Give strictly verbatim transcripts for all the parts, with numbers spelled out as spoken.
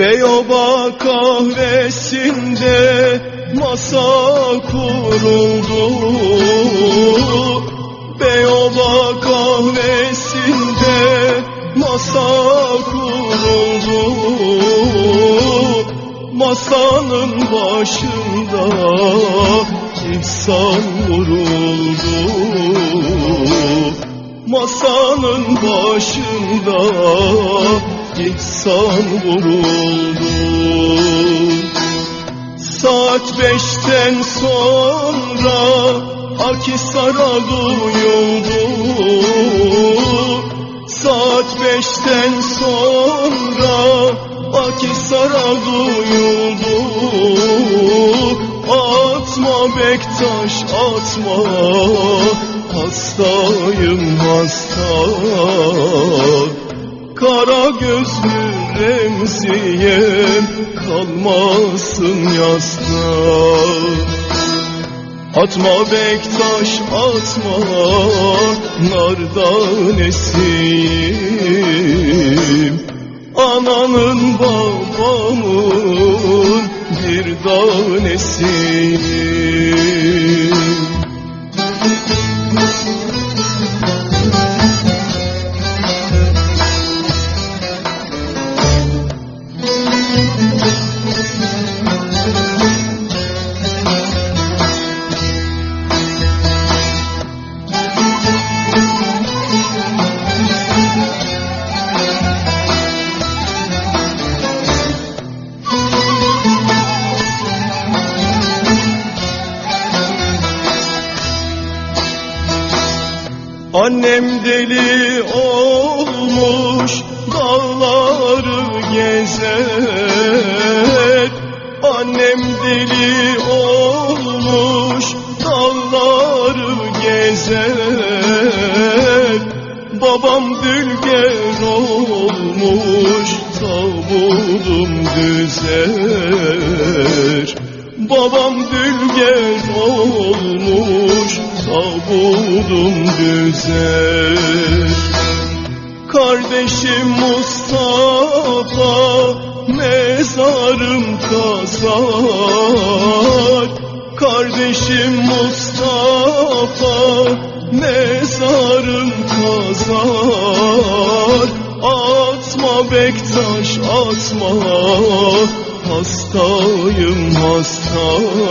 Beyoba kahvesinde masa kuruldu. Beyoba kahvesinde masa kuruldu. Masanın başında İhsan vuruldu. Masanın başında İhsan vuruldu. Saat beşten sonra Akhisar'a duyuldu. Saat beşten sonra Akhisar'a duyuldu. Atma Bektaş atma, hastayım hasta. Kara gözlü Remziyem kalmasın yasta. Atma Bektaş atma, nardan esiyim. Ananın babamın bir tanesiyim. Annem deli olmuş dağları gezer. Annem deli olmuş dağları gezer. Babam dülger olmuş tabudum düzer. Babam dülger olmuş tabudum düzer. Kardeşim Mustafa mezarım kazar. Kardeşim Mustafa mezarım kazar. Atma Bektaş atma, hastayım hasta.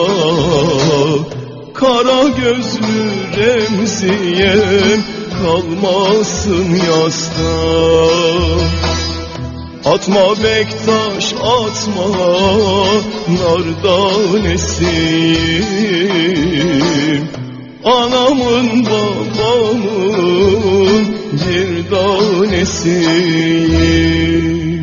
Kara gözlü Remziyem kalmasın yasta. Atma Bektaş atma, nardan esiyim. Anamın babamın bir tanesiyim.